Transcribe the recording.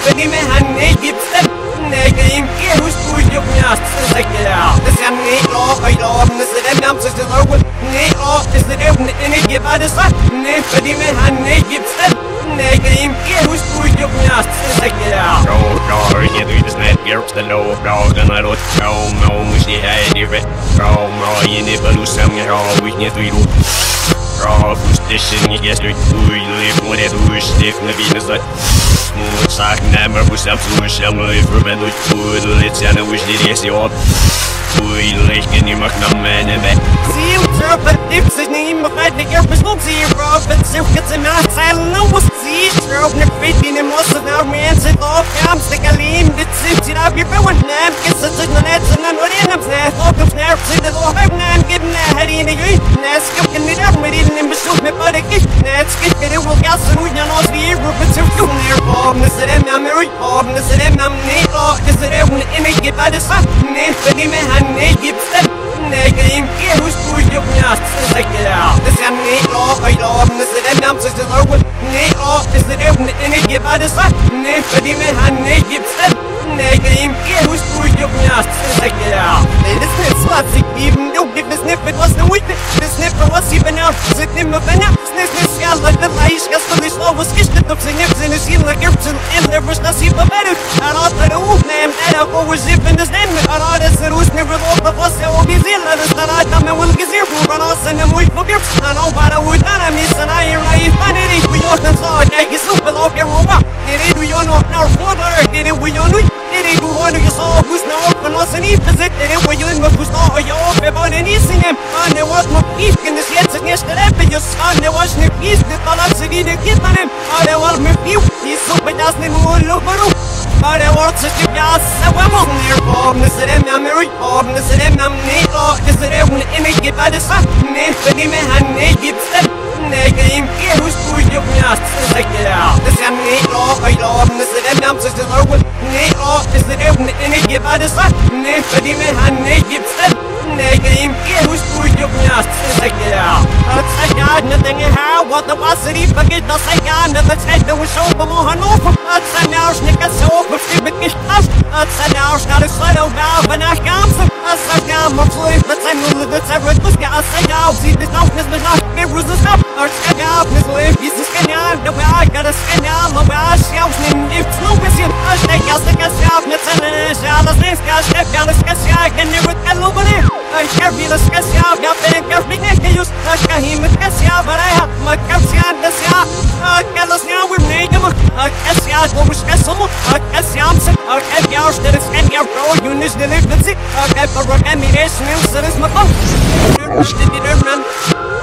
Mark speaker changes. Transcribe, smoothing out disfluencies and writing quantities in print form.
Speaker 1: Neferi me hanne gipsen Negrim ki husku yuknast Sekera Desen ne o Kayla Nesere namsız Dılawul Ne o Nesere Ne gibadesa Neferi me hanne gipsen Negrim ki husku yuknast Sekera
Speaker 2: Bro, nie dojdę z najpierw Bro, ten naród Bro, musi hejdy Bro, nie balusam Bro, nie dojdu Bro, pustyszy nie jest Uj, lepone dusz Stefne winy za Sak nämmer pusam slušam Forvenut Litt sene ušli resi op Uj, leiken I makna mene me
Speaker 1: Sil trøpet Dipset ni Mokredne Gjørpes Lom sier Robet Silket som er Salen og was sier Trøpne Fittin I Mosse Nær Men Sitt Lov Kam Stikka Lim Ditt Sitt Sitt Ab Gjør Bøen Nam Kisset Sitt Nå Nett Sitt Nå Renam Snett Låkum Snær Sitt Lov Høy Nam Gibne Herine Gøy Næs Skukken I Dør Med Iden Beslut Med Bare Gøy Næt Skikker Det Vil Gassen Ujna Nås Vi Robet Silket Nær Åbne Sitt Nam Røy Åbne Sitt Nam Ni Åbne Sitt Nam Ni Gibade Satt Neferi Me hanne gipsen Negrim ki husku yuknast Sekera Desen ne o Kayla Nesere namsız Dılawul Ne o Nesere Ne gibadesa Neferi me hanne gipsen Negrim ki husku yuknast Sekera Det snitsvat sig even Nu det snippet was no week Det snippet was even out Sitt nimmer venner Snitt skalla Det leis Gastar I slå og skistet Upp sin nipsen I sila Gjørpsen Eller Vurs Nasiba Berut Arata det utnem Era Gåver Zippen Det snemmer Arata ser usnivre Låta Fosse Og Bizilla Det starata med Wilgizir Från Asen En Mujt på Gjørps Han har bara utan Missen Ayer Rai Faneri Vi åten sa Jeg I Suppe Låke Rova Nere du gör något När Fådar Nere vi gör nu Nere du har nu Så Husna Åpen Asen I Fizit Nere vi gör med Husna Och jag Åpe Barnen I Singen Han är åt mot Fisken Det sjetset Nästa Räppe Just han är åt Snipp Fisk Det talar sig vid Det Kittanen Han är åt med Fiu I Suppe Jasnin Och Luparo Han är åt sig Snipp Jassa Wamo Ner Åbne sig dem Nam Røy Åbne sig dem Nam Ni Åbne sig dem Ne gibadesa Neferi me hanne gipsen Negrim ki husku yuknast Sekera Desen ne o Kayla Nesere namsız Dılawul Ne o Nesere Ne gibadesa Neferi me hanne gipsen Negrim ki husku yuknast Sekera Atsayan Ne denge her What the waseri Bagit Na sayan Ne Tete We show På Mohanof Atsayan Snikker Så På Stibet Gishtas Atsayan Snarre Sløyde Og Valve Nach Gamsen Atsayan Morfløy Atsayan Nulle Atsayan Buske Atsayan Sieht nicht auf Nes Benacht Wir Russen Stopp Atsayan Nesle Dieses Kanyan Da wir Agada Skanyan Da wir Asjaus Nimm Nichts Nur bisschen Atsayan Atsayan Netzene Schalas Niska Stefan Skasya Kenni Rut Kalubani Atsayan Bila Skasya Gafin Gafin Nekajus Atsayan Skasya Baraya Makasyan Dasya Akalasya Wir Negam Akasya Gomush Kasumu Akasyam Sik Akasya Steris Kenya Pro Yunis Delivnitsi Akasya Emires Nilseris Mapam Steady Derman